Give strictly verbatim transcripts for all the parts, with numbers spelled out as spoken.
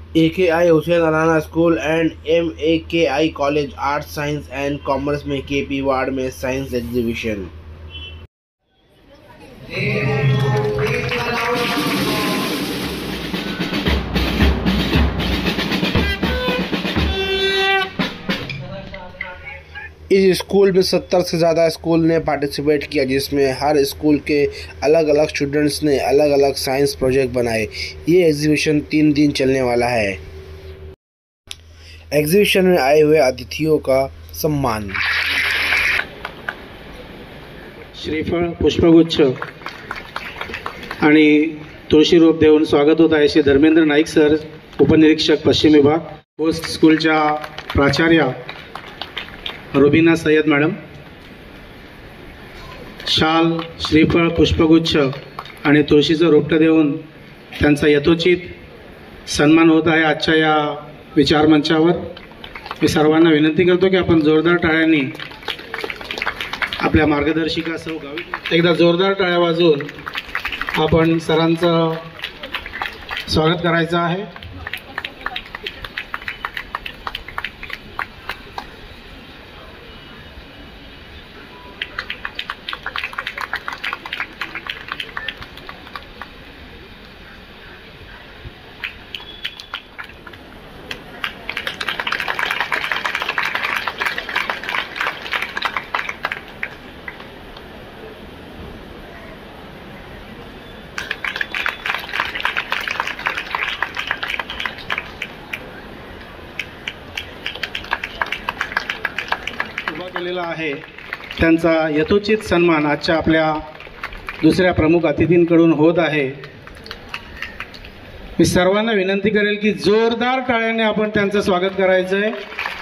A K I Hussain Arana school and M A K I college arts science and commerce में K P ward में science exhibition. इस school में सत्तर से ज़्यादा school ने participate KIA, जिसमें हर school के अलग अलग स्टूडेंट्स ने अलग अलग साइंस प्रोजेक्ट बनाए। ये एग्जीबिशन तीन दिन चलने वाला है। एग्जीबिशन में आए हुए अतिथियों का सम्मान। श्रीफळ, पुष्पगुच्छ आणि तुळशी रोप देऊन स्वागत होत आहे श्री धर्मेंद्र नाईक सर, उपनिरीक्षक पश्चिम विभाग, पोस्ट स्कूलच्या प्राचार्या रुबीना सय्यद मॅडम। शाल, श्रीफळ, पुष्पगुच्छ आणि तुळशीचं रोपटं देऊन त्यांचा यथोचित सन्मान होत आहे आजच्या या विचारमंचावर। मी सर्वांना विनंती करतो की आपण जोरदार टाळ्यांनी आपल्या मार्गदर्शिका सौ गावी एकदा जोरदार टाळ्या वाजवून आपण सरांचं स्वागत करायचं आहे। केलेला आहे त्यांचा यथोचित सन्मान आजच्या आपल्या दुसऱ्या प्रमुख अतिथींकडून होत आहे। मी सर्वांना विनंती करेल की जोरदार टाळ्याने आपण त्यांचं स्वागत करायचं आहे।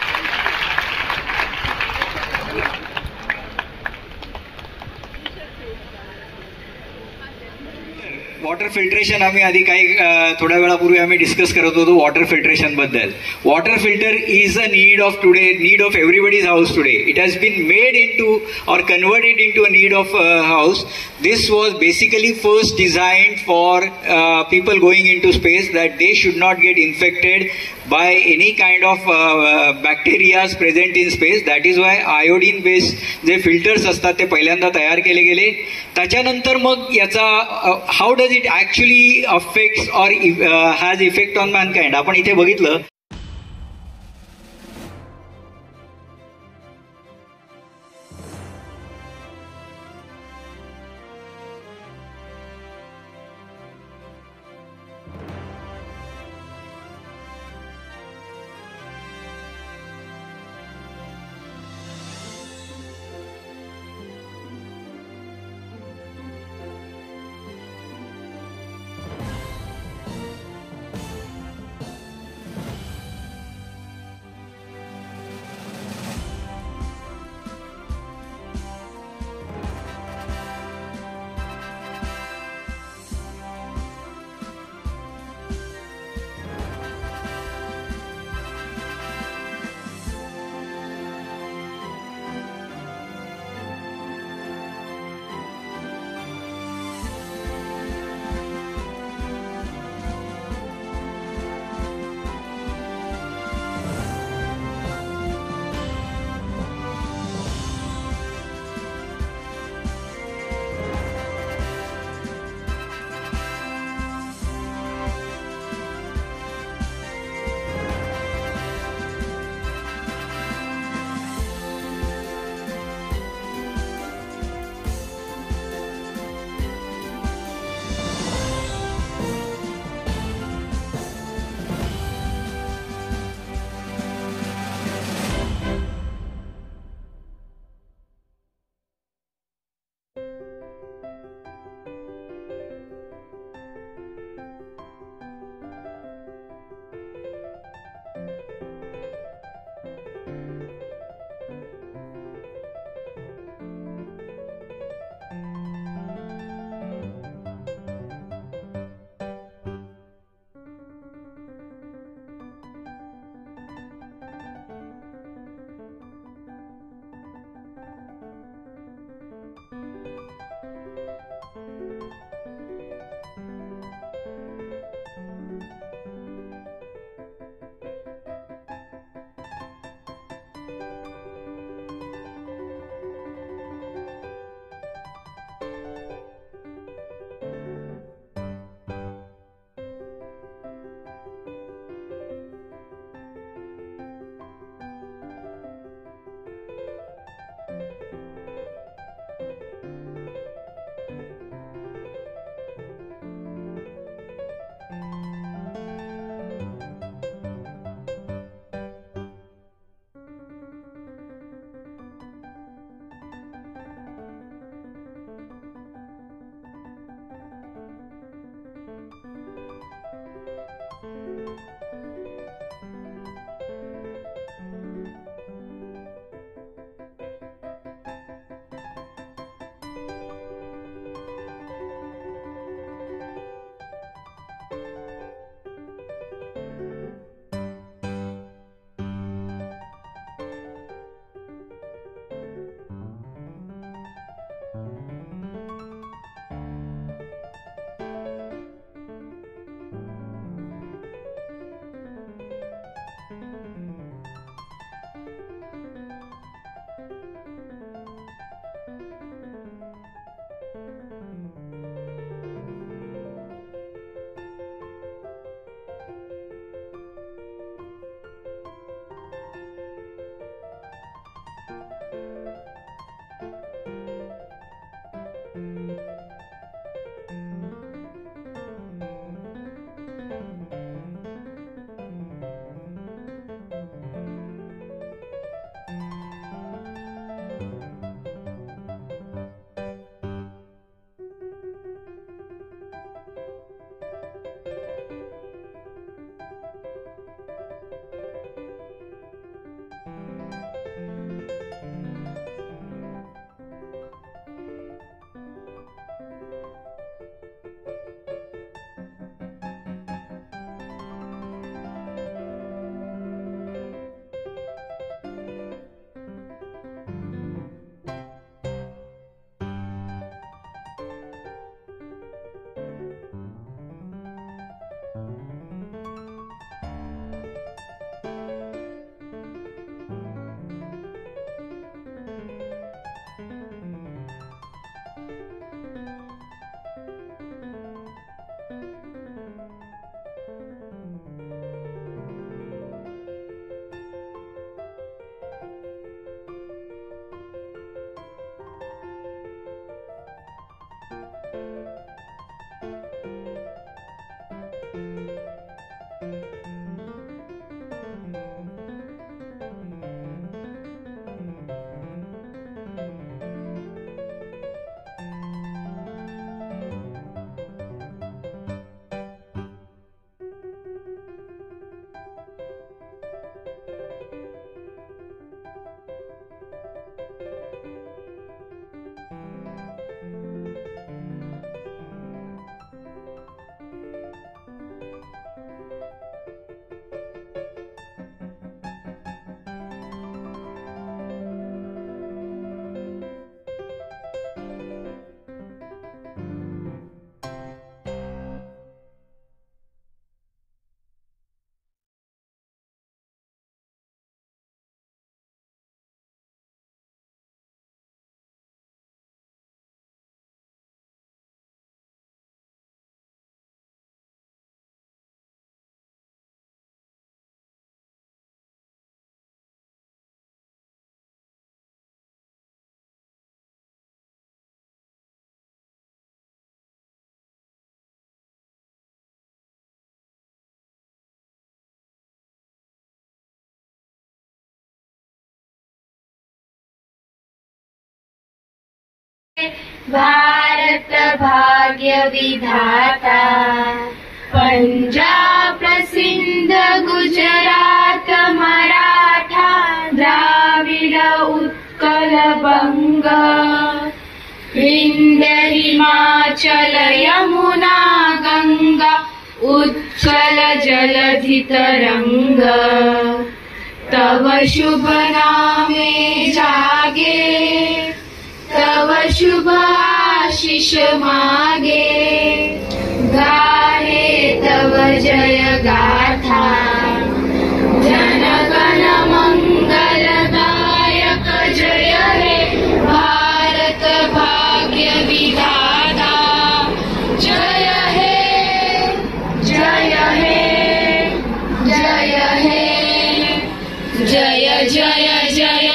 वॉटर फिल्ट्रेशन आम्ही आधी काही थोड्या वेळापूर्वी आम्ही डिस्कस करत होतो वॉटर फिल्ट्रेशन बद्दल। Water filter is a need of today, need of everybody's house today. It has been made into or converted into a need of a house. This was basically first designed for uh, people going into space, that they should not get infected by any kind of uh, bacteria present in space. That is why iodine based जे filters असतात ते पहिल्यांदा तयार केले गेले। त्याच्यानंतर मग याचा how does it actually affects or has effect on mankind आपण इथे बघितलं। भारत भाग्य विधाता। पंजाब सिंध गुजरात मराठा द्राविड उत्कल बंग विंध्य हिमाचल यमुना गंगा उत्कल जलधि तरंग। तव शुभ नामे जागे तव शुभ आशीष मागे। गाहे तव जय गाथा जन गण मंगलदायक। जय हे भारत भाग्य विधाता। जय हे जय हे जय हे जय जय जय